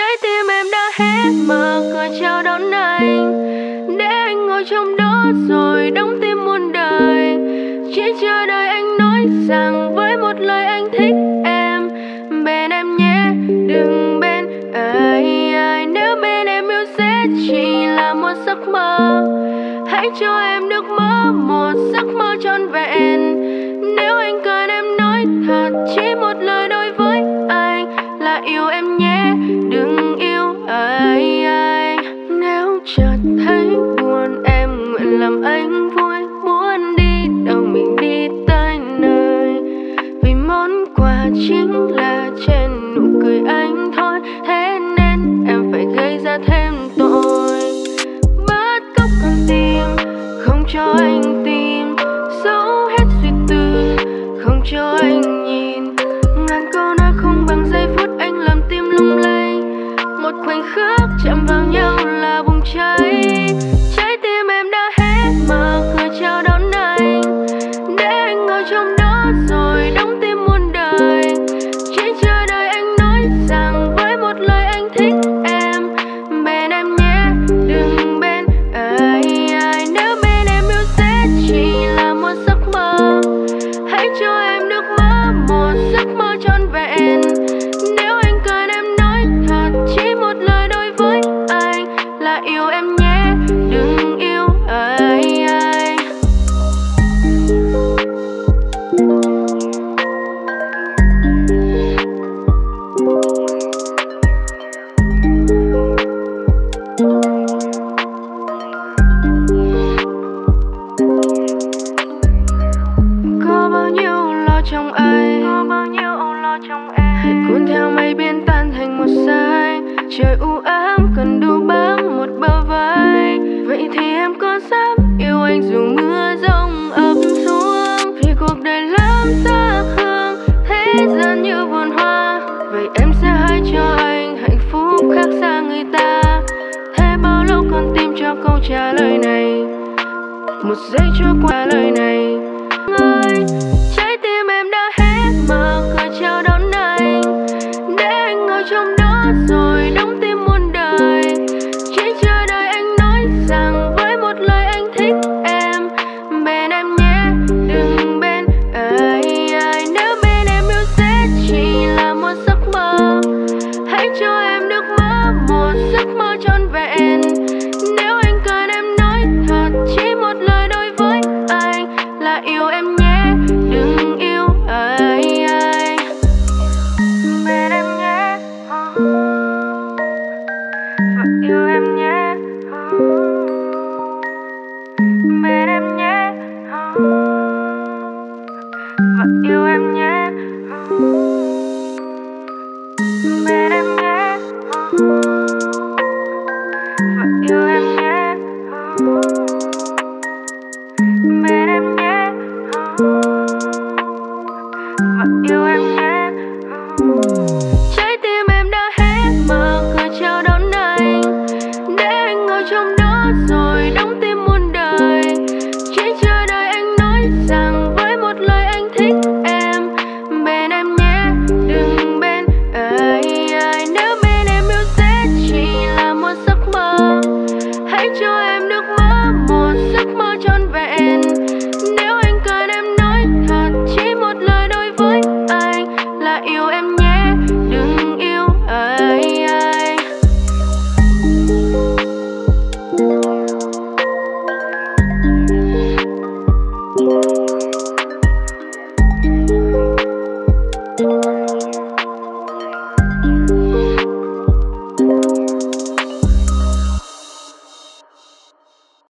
Trái tim em đã hé mở cửa chào đón anh, để anh ngồi trong đó rồi đóng tim muôn đời. Chỉ chờ đợi anh nói rằng với một lời anh thích em. Bên em nhé, đừng bên ai. Nếu bên em yêu sẽ chỉ là một giấc mơ, hãy cho em được mơ một giấc mơ trọn vẹn. Nếu anh cần em nói thật chỉ một lời đối với anh là yêu em nhé, đừng yêu ai. Nếu chợt thấy buồn em nguyện làm anh vui, muốn đi đâu mình đi tới nơi. Vì món quà chính là trên nụ cười anh thôi, thế nên em phải gây ra thêm tội. Bắt cóc con tim, không cho anh tìm, giấu hết suy tư, không cho anh nhìn. Ngàn câu nói không bằng giây phút anh làm tim lung lay. Một khoảnh khắc chạm vào nhau là bùng cháy. Trái tim em đã hé mở cửa chào đón anh, để anh ngồi trong đó rồi đóng tim muôn đời. Chỉ chờ đợi anh nói rằng với một lời anh thích em. Bên em nhé, đừng bên ai. Nếu bên em yêu sẽ chỉ là một giấc mơ, hãy cho em được mơ một giấc mơ trọn vẹn. Nếu anh cần em nói thật chỉ một lời đối với anh là yêu em nhé, đừng yêu ai. Có bao nhiêu lo trong anh, hãy cuốn theo mây biến tan thành một giây. Trời u ám cần đủ bám một bờ vai. Vậy thì em có dám yêu anh dù mưa giông ập xuống? Vì cuộc đời lắm xa khương, thế gian như vườn hoa. Vậy em sẽ hãy cho anh hạnh phúc khác xa người ta. Thế bao lâu con tim cho câu trả lời này? Một giây trôi qua lời này ơi. Trái tim em đã hé mở cửa chào đón anh, để anh ngồi trong đó rồi đóng tim muôn đời. Chỉ chờ đợi anh nói rằng với một lời anh thích em. Bên em nhé, đừng bên ai. Nếu bên em yêu sẽ chỉ là một giấc mơ, hãy cho em được mơ một giấc mơ trọn vẹn. Nếu anh cần em nói thật chỉ một lời đối với anh là yêu em nhé, đừng yêu ai. Bên em nhé, và yêu em nhé. Bên em nhé, và yêu em nhé. Bên em nhé.